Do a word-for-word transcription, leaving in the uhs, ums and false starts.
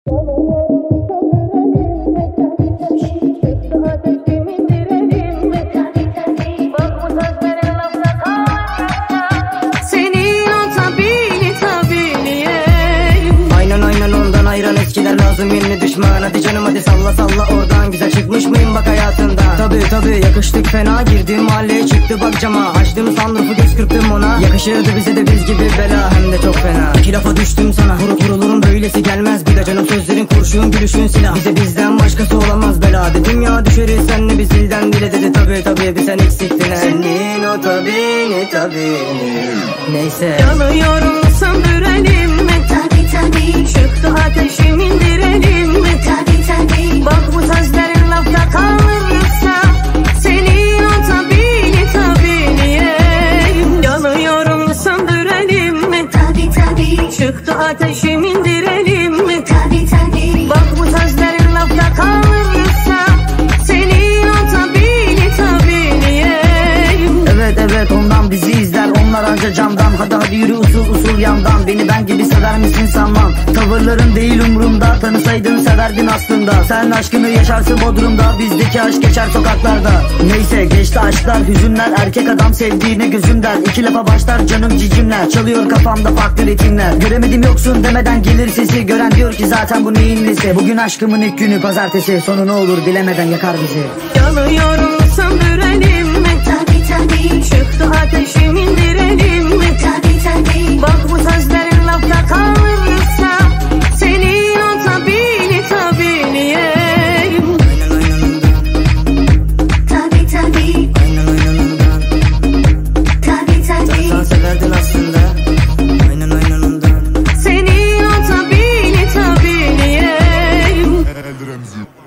Yeni düşman hadi canım hadi salla salla oradan. Güzel çıkmış mıyım bak hayatında. Tabi tabi yakıştık fena, girdim mahalleye çıktı bak cama. Açtım sunroof'u göz kırptım ona. Yakışırdı bize de biz gibi bela, hem de çok fena. İki lafa düştüm sana, vuru vurulurum böylesi gelmez bir de. Canım sözlerin kurşun gülüşün silah, bize bizden başkası olamaz bela. Dedim ya düşeriz senle biz ilden bile, dedi tabi tabi bir sen eksiktin he. Senin o tabini tabini neyse. Yanıyorum söndürelim mi? Tabi tabi. Çıktı ateşim indirelim mi? Tabi tabi. Bak bu sözlerin lafta kalırsa senin o tabini tabiniyim. Yanıyorum söndürelim mi? Tabi tabi. Çıktı ateşim indirelim mi? Tabi tabi. Bak bu sözlerin lafta kalırsa senin o tabini tabiniyim. Evet evet ondan bizi izler onlar anca camdan. Hadi hadi yürü usul usul yandan. Beni ben gibi sever misin sanmam. Tavırların değil umurumda. Tanısaydın severdin aslında. Sen aşkını yaşarsın Bodrum'da. Bizdeki aşk geçer sokaklarda. Neyse geçti aşklar hüzünler. Erkek adam sevdiğine gözüm der. İki lafa başlar canım cicimler. Çalıyor kafamda farklı ritimler. Göremedim yoksun demeden gelir sesi. Gören diyor ki zaten bu neyin nesi. Bugün aşkımın ilk günü pazartesi. Sonu ne olur bilemeden yakar bizi. Yanıyorum söndürelim mi? Tabi tabi. Çıktı ateşim indirelim mi? Tabi tabi. Bak bu sözlerin lafta kalırsa senin o tabini tabiniyim. Aynen aynen ondan. Tabi tabi. Aynen aynen ondan. Tabi tabi. Sen severdin aslında. Aynen aynen ondan. Senin o tabini tabiniyim. Remzi.